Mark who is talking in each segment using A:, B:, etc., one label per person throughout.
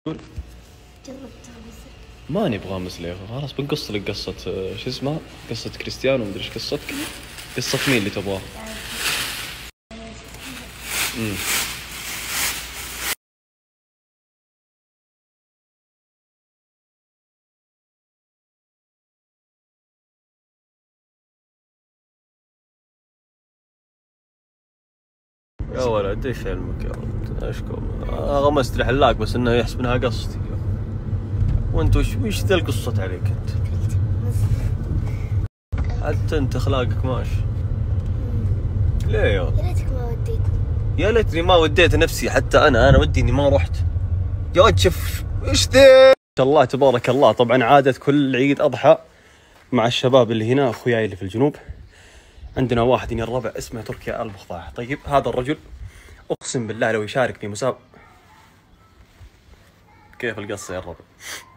A: ما نبغى مسلي خلاص بنقص لك قصة شو اسمها؟ قصة كريستيانو مدري ايش قصتك؟ قصة مين اللي تبغاها؟ يا ولد ايش علمك يا ولد؟ اشكم غمست الحلاق بس انه يحسب انها قصتي. وانت وش ذا القصة عليك انت؟ حتى انت اخلاقك ماشي. ليه يا
B: ليتك ما وديتني.
A: يا ليتني ما وديت نفسي، حتى انا ودي اني ما رحت. يا ولد شوف ايش ذا؟ ما شاء الله تبارك الله. طبعا عادة كل عيد اضحى مع الشباب اللي هنا اخوياي اللي في الجنوب. عندنا واحد يني الربع اسمه تركي البخضاع. طيب هذا الرجل اقسم بالله لو يشارك في مسابقة. كيف القصة يا الربع؟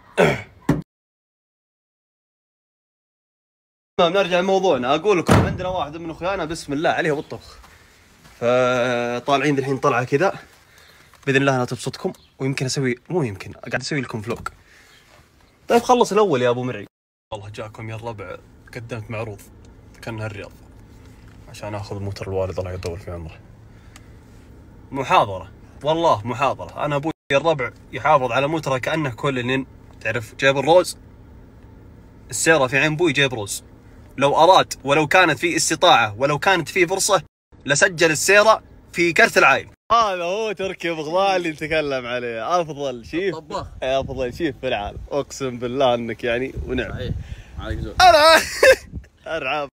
A: نرجع لموضوعنا. اقول لكم عندنا واحد من اخويانا بسم الله عليه بالطبخ، فطالعين الحين طلعه كذا باذن الله انها تبسطكم، ويمكن اسوي مو يمكن قاعد اسوي لكم فلوق. طيب خلص الاول يا ابو مرعي. والله جاكم يا الربع قدمت معروض كانها الرياض عشان اخذ موتر الوالد الله يطول في عمره. محاضره والله محاضره. انا ابوي الربع يحافظ على موتره كانه كولنين، تعرف جايب الروز السياره في عين ابوي جايب روز. لو اراد ولو كانت في استطاعه ولو كانت في فرصه لسجل السياره في كرت العائل. هذا هو تركي بغضاء اللي نتكلم عليه. افضل شيف طباخ، افضل شيف في العالم اقسم بالله انك يعني ونعم. صحيح عليك زود. انا ارعب.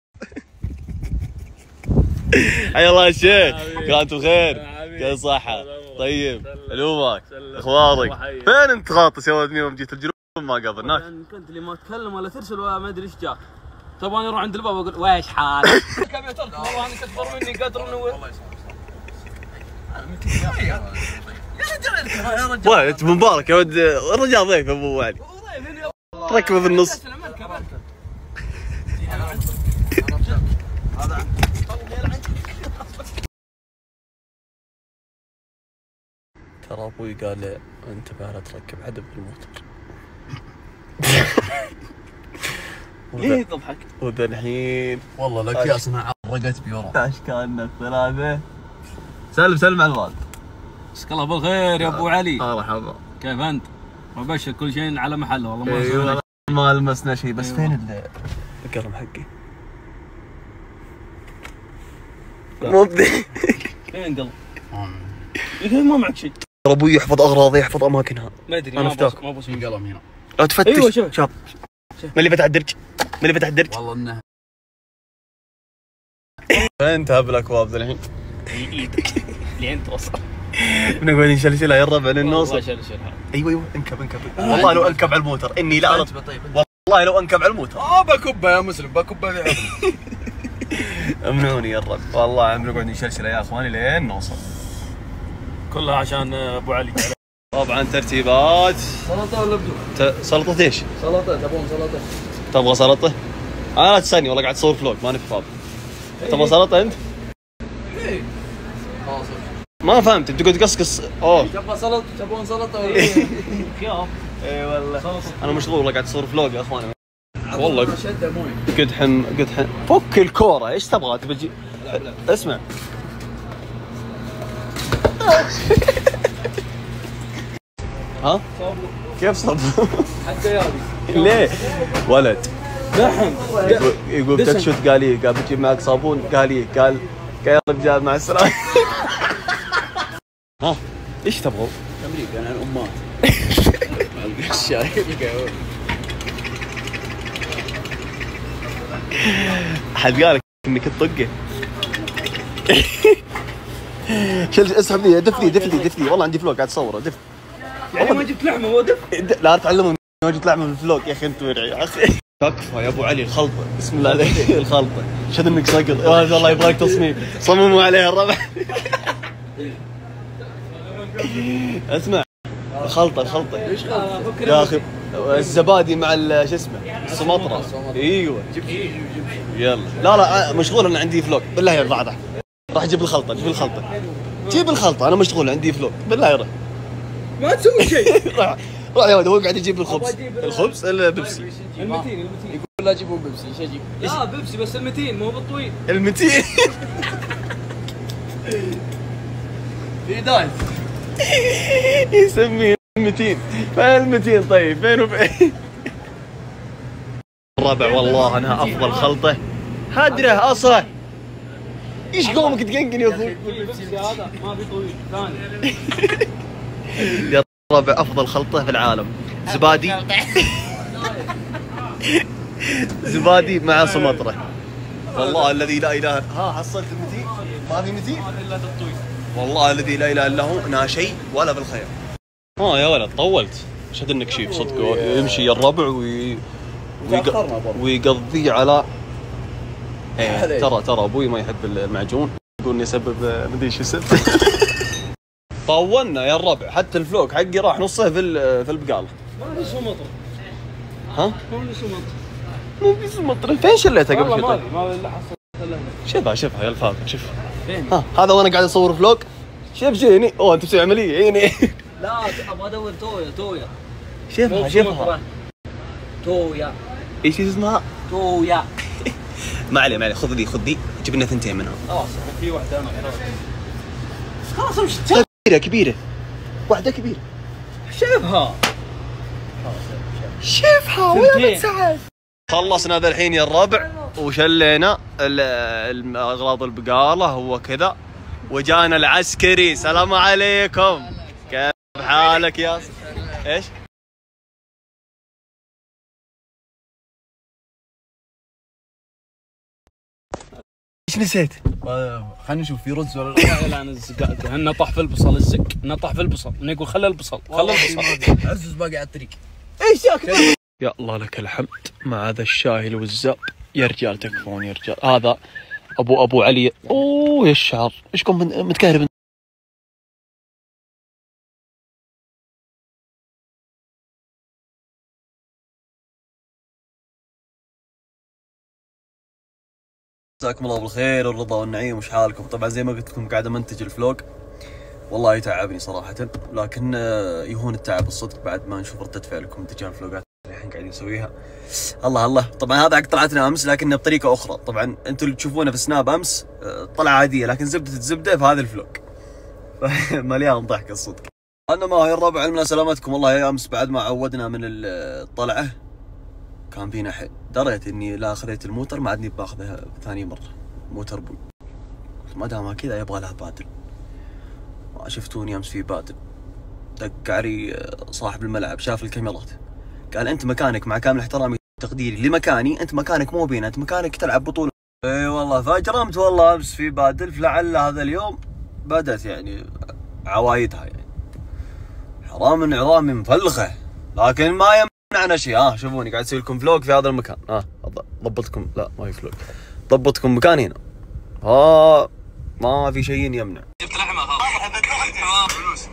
A: حيا الله يا شيخ، كنتوا بخير؟ كيف صحة؟ طيب علومك اخبارك؟ فين انت غاطس يا ولد؟ يوم جيت الجنوب ما قابلناك.
C: كنت اللي ما اتكلم ولا ترسل ولا ما ادري ايش جاك. طبعا اروح عند الباب واقول ويش حالك؟ كم يا ترك والله انك اكبر مني قدر والله يسلمك.
A: يا رجال مبارك يا ولد، الرجال ضيف ابو علي. ركبه في النص. ترى ابوي قال لي انتبه لا تركب عدب بالموتر.
C: ليه تضحك؟
A: وذا الحين
C: والله لك يا سماعة عرقت بي ورا
A: اشكالنا الثلاثه. سلم على الوالد.
C: مسك الله بالخير يا ابو علي.
A: مرحبا.
C: كيف انت؟ وبشر كل شيء على محله والله.
A: ما لمسنا شيء بس فين القلم حقي؟ مو بدي.
C: فين قلم؟ ما معك شيء.
A: ترى ابوي يحفظ اغراضي يحفظ اماكنها.
C: ما ادري
A: انا
C: ما ابغى من قلم هنا.
A: لا تفتش.
C: ايوه شوف
A: من اللي فتح الدرج؟ من اللي فتح الدرج؟
C: والله انه
A: فين تهب الاكواب الحين؟
C: ايدك لين توصل.
A: بنقعد نشلشلها يا الربع لين نوصل.
C: والله شلشلها.
A: ايوه انكب والله لو انكب على الموتر اني لا والله لو انكب على الموتر.
C: بكبه يا مسلم بكبه في عظمي.
A: امنوني يا الرب والله بنقعد نشلشلها يا اخواني لين نوصل.
C: كلها عشان ابو علي.
A: طبعا ترتيبات.
C: سلطه ولا بدون؟
A: سلطه ايش؟
C: سلطه. تبون سلطه؟
A: تبغى سلطه؟ انا لا تسالني والله قاعد تصور فلوق ماني فاضي. تبغى سلطه انت؟
C: ايه خلاص
A: ما فهمت انت قلت قصقص.
C: تبغى سلطه؟ تبون سلطه ولا ايه؟ خيار.
A: اي والله انا مشغول والله قاعد تصور فلوق يا اخواني. والله
C: شده مويه.
A: قدحن فك الكوره ايش تبغى تبي؟ اسمع ها؟ كيف صب؟
C: حتى يابي.
A: ليه؟ ولد
C: دحم
A: يقول تكشت قال لي قال بتجيب معك صابون قال لي قال يا رجال مع السلامة. ها ايش تبغوا؟
C: امريكا انا الامات. الشاي القهوه.
A: احد قالك انك تطقه؟ شل اسحب لي دف لي والله عندي فلوق قاعد اصوره دف.
C: يعني ما جبت لحمه هو دف؟
A: لا تعلموا ما جبت لحمه من الفلوق يا اخي انت مرعي يا اخي. تكفى يا ابو علي الخلطه بسم الله عليك. الخلطه شد انك سقط والله يبغاك تصميم صمموا عليها الربع. اسمع الخلطه
C: ايش خلطه؟
A: يا اخي الزبادي مع شو اسمه السمطره. ايوه جيب يلا. لا مشغول انا عندي فلوق بالله يا راح جيب الخلطه. جيب الخلطه انا مشغول عندي فلوق بالله يا
C: ما تسوي شيء.
A: راح يا ولد، هو قاعد يجيب الخبز البيبسي.
C: المتين
B: يقول لا جيبوا بيبسي، ايش اجيب؟
C: لا بيبسي بس المتين مو بالطويل.
A: المتين.
B: في دايت
A: يسميه المتين. فين المتين طيب؟ فين وفين؟ الربع والله انها افضل خلطه هدره اصلا. ايش قومك تقنقن يا اخوي؟
C: بيبسي هذا ما في طويل ثاني.
A: يا الربع افضل خلطه في العالم. زبادي. زبادي مع سمطره. والله الذي لا اله. ها حصلت المتين؟ ما في متين؟
C: ما في الا الطويل.
A: والله الذي لا اله الا هو نا شيء ولا بالخير. يا ولد طولت. شد النكشيف صدق يمشي يا الربع ويقضي على ترى ابوي ما يحب المعجون، يقول اني اسبب مدري شو يسبب. طولنا يا الربع، حتى الفلوق حقي راح نصه في البقاله.
C: ما في سمطره.
A: ها؟
C: ما في سمطره.
A: مو في سمطره. فين شليتها قبل شوي؟
C: ما الا حصلت.
A: شوفها يا الفاضل شوف.
C: فين؟
A: ها هذا وانا قاعد اصور فلوق. شوف جيني. اوه انت بتسوي عمليه عيني.
C: لا ابغى ادور تويا.
A: شوفها.
C: تويا.
A: ايش اسمها؟
C: تويا.
A: ما عليه خذ ذي جيب لنا ثنتين منها.
C: خلاص في واحده انا خلاص امشي.
A: كبيره واحده كبيره. شوفها وين بتساعد. خلصنا ذا الحين يا الربع وشلينا اغراض البقاله هو كذا، وجانا العسكري. سلام عليكم، كيف حالك يا ايش؟ ايش نسيت؟
B: خلينا نشوف في رز ولا
C: لا لا انا نطح في البصل الزق، نطح في البصل، نقول خلي البصل
B: عزوز باقي على الطريق.
A: ايش ياكل؟ يا الله لك الحمد مع هذا الشاي الوزاب. يا رجال تكفون يا رجال. هذا ابو علي. اوه يا الشعر ايشكم متكهرب. جزاكم الله بالخير والرضا والنعيم. وش حالكم؟ طبعا زي ما قلت لكم قاعد امنتج الفلوق، والله يتعبني صراحه، لكن يهون التعب الصدق بعد ما نشوف رده فعلكم تجاه الفلوقات الحين قاعدين نسويها. الله طبعا هذا حق طلعتنا امس لكنه بطريقه اخرى. طبعا انتم اللي تشوفونه في سناب امس طلعه عاديه، لكن زبده في هذا الفلوق. مليان ضحك الصدق. انا ما هي الربع علمنا سلامتكم. والله يا امس بعد ما عودنا من الطلعه كان فينا حيل. دريت اني لا اخذت الموتر ما عادني باخذها ثاني مره. موتر بوي ما دام كذا يبغى لها بادل. ما شفتوني امس في بادل. دق علي صاحب الملعب شاف الكاميرات قال انت مكانك مع كامل احترامي وتقديري لمكاني، انت مكانك مو بينا، انت مكانك تلعب بطوله. اي والله فجرمت والله امس في بادل، فلعل هذا اليوم بدت يعني عوايدها. يعني حرام من عظامي مفلخه، لكن ما يمنعنا شيء. شوفوني قاعد اسوي لكم فلوق في هذا المكان. ضبطكم. لا ما في فلوق، ضبطكم مكان هنا. ما في شيء يمنع.
C: جبت لحمه فلوس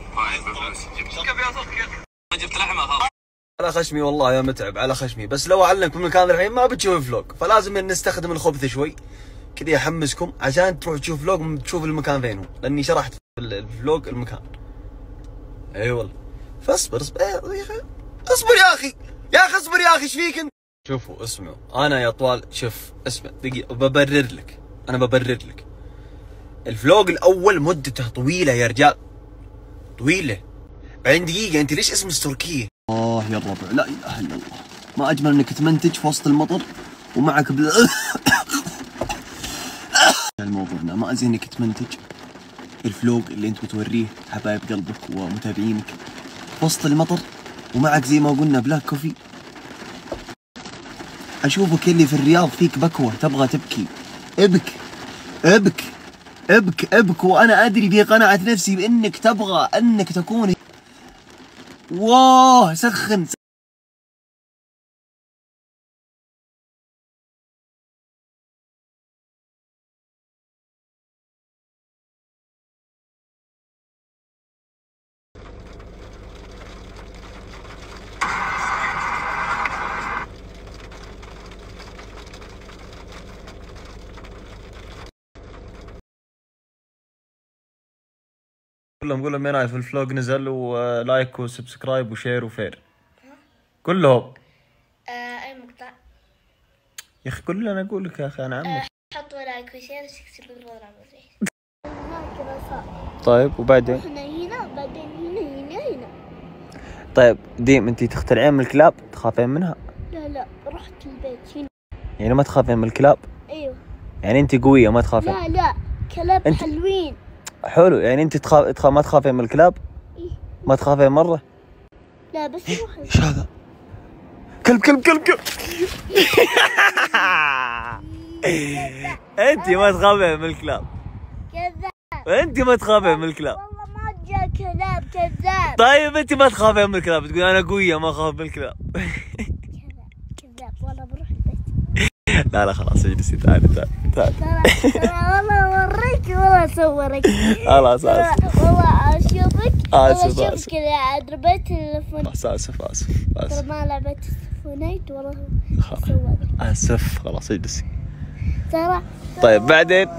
C: جبت لحمه
A: على خشمي والله يا متعب، على خشمي، بس لو اعلمكم المكان الحين ما بتشوف فلوق، فلازم نستخدم الخبث شوي كذا يحمسكم عشان تروح تشوف فلوق تشوف المكان فين هو، لاني شرحت في الفلوق المكان. اي والله فاصبر اصبر يا اخي، اصبر يا اخي اصبر يا اخي ايش فيك انت؟ شوفوا اسمعوا انا يا طوال، شوف اسمع دقيقه انا ببرر لك. الفلوق الاول مدته طويله يا رجال، طويله. بعدين دقيقه انت ليش اسم تركيه؟ يا الربع لا اله الا الله، ما اجمل انك تمنتج في وسط المطر ومعك الموضوعنا ما ازين انك تمنتج الفلوق اللي انت بتوريه حبايب قلبك ومتابعينك في وسط المطر ومعك زي ما قلنا بلاك كوفي. اشوفك اللي في الرياض فيك بكوه تبغى تبكي. ابك وانا ادري في قناعة نفسي بانك تبغى انك تكون سخن قول لهم يا نايف الفلوق نزل، ولايك وسبسكرايب وشير وفير. كلهم.
D: اي مقطع؟
A: يا اخي كل اللي انا اقول لك يا اخي انا عمك.
D: حطوا لايك وشير وسبسكرايب.
A: طيب وبعدين؟
D: احنا هنا بعدين هنا.
A: طيب ديم انتي تخترعين من الكلاب تخافين منها؟
D: لا رحت البيت هنا.
A: يعني ما تخافين من الكلاب؟
D: ايوه.
A: يعني انتي قوية ما تخافين؟
D: لا كلاب حلوين.
A: حلو، يعني انتي ما تخافين من الكلاب؟
D: إيه؟
A: ما تخافين مرة؟
D: لا بس روح.
A: ايش هذا؟ كلب. انتي ما تخافين من الكلاب.
D: كذاب.
A: انتي ما تخافين من الكلاب.
D: والله ما جاء كلاب كذاب.
A: طيب انتي ما تخافين من الكلاب، تقول انا قوية ما اخاف من الكلاب.
D: كذاب والله بروح البيت.
A: لا خلاص اجلسي، تعالي.
D: ترى والله اوريك والله اصورك.
A: خلاص
D: والله اشوفك.
A: اسف
D: كذا دربت التليفون.
A: اسف
D: ترى ما لعبت فونيت والله اصورك.
A: اسف خلاص اجلسي.
D: ترى
A: طيب بعدين.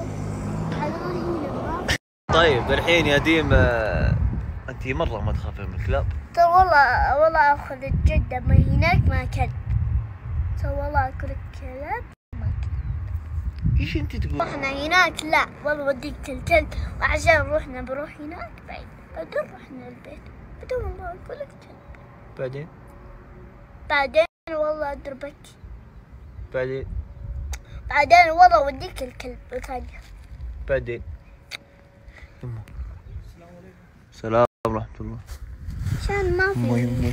A: طيب الحين يا ديم انت مرة ما تخافين من الكلاب؟
D: ترى والله اخذ الجدة ما هناك ما كلب. ترى والله اكل الكلاب ما كلب.
A: ايش انت تقول؟
D: رحنا هناك لا والله وديك الكلب، وعشان بروح هناك بعدين رحنا البيت بدون والله اقول لك كلب. بعدين والله ضربك. بعدين والله وديك الكلب ثانية.
A: بعدين السلام ورحمة الله.
D: عشان ما في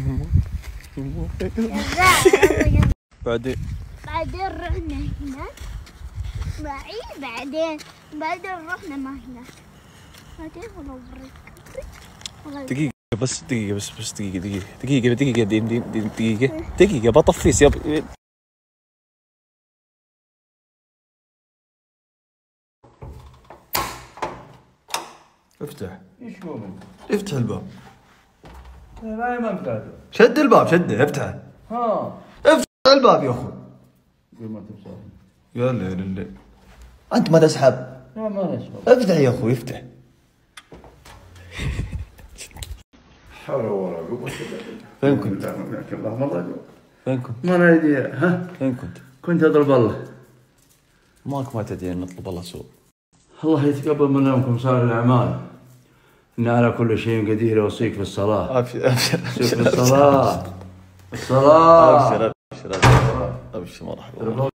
A: بعدين
D: رحنا هناك معي. بعدين رحنا ما هناك. بعدين والله وريك.
A: دقيقة بس دقيقة دقيقة بطفيس يا
E: افتح.
B: ايش قومي؟
E: افتح الباب.
B: ما قادر.
E: شد الباب، شده افتحه. افتح الباب يا اخوي.
B: ما تبصر.
E: يا ليل انت ما تسحب.
B: لا ما نسحب.
E: افتح يا اخوي افتح.
B: حول ولا قوة الا
E: فين كنت؟
B: الله مرة.
E: فين كنت؟
B: ما ندري. ها؟
E: فين كنت؟
B: كنت اضرب الله.
E: ماك ما تدري نطلب الله سوء.
B: الله يتقبل منكم صالح الاعمال. إن على كل شيء قدير. أوصيك بالصلاة.
E: ابشر
B: بالصلاة. الصلاة.
E: ابشر مرحبا.